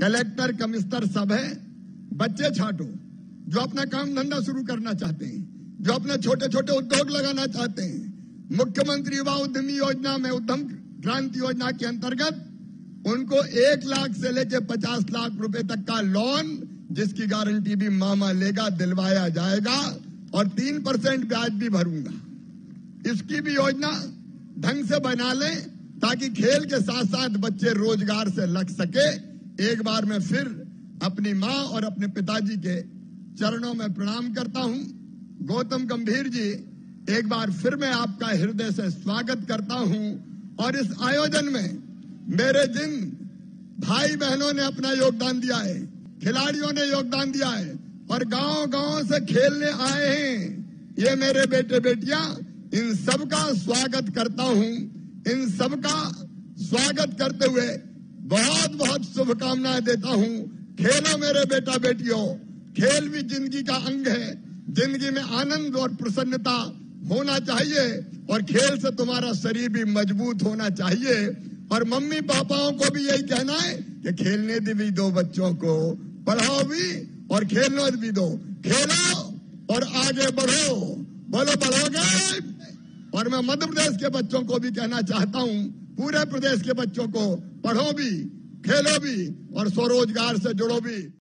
Collector, commissioner सब है, बच्चे छांटो जो अपना काम धंधा शुरू करना चाहते हैं, जो अपने छोटे छोटे उद्योग लगाना चाहते हैं। मुख्यमंत्री युवा उद्यमी योजना में, उद्यम क्रांति योजना के अंतर्गत उनको 1 लाख से लेकर 50 लाख रुपए तक का लोन, जिसकी गारंटी भी मामा लेगा, दिलवाया जाएगा और 3% ब्याज भी भरूंगा। इसकी भी योजना ढंग से बना लें ताकि खेल के साथ साथ बच्चे रोजगार से लग सके। एक बार मैं फिर अपनी मां और अपने पिताजी के चरणों में प्रणाम करता हूं। गौतम गंभीर जी, एक बार फिर मैं आपका हृदय से स्वागत करता हूं। और इस आयोजन में मेरे जिन भाई बहनों ने अपना योगदान दिया है, खिलाड़ियों ने योगदान दिया है और गांव-गांव से खेलने आए हैं, ये मेरे बेटे बेटियां, इन सबका स्वागत करता हूं। इन सबका स्वागत करते हुए बहुत बहुत शुभकामनाएं देता हूं। खेलो मेरे बेटा बेटियों, खेल भी जिंदगी का अंग है। जिंदगी में आनंद और प्रसन्नता होना चाहिए और खेल से तुम्हारा शरीर भी मजबूत होना चाहिए। और मम्मी पापाओं को भी यही कहना है कि खेलने भी दो बच्चों को, पढ़ाओ भी और खेलने भी दो। खेलो और आगे बढ़ो, बोलो बढ़ोगे। और मैं मध्य प्रदेश के बच्चों को भी कहना चाहता हूं, पूरे प्रदेश के बच्चों को, पढ़ो भी, खेलो भी और स्वरोजगार से जुड़ो भी।